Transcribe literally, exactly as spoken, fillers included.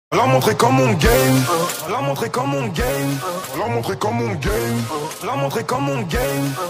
Leur montrer comme on game, leur montrer comme on game, leur montrer comme on game, leur montrer comme on game.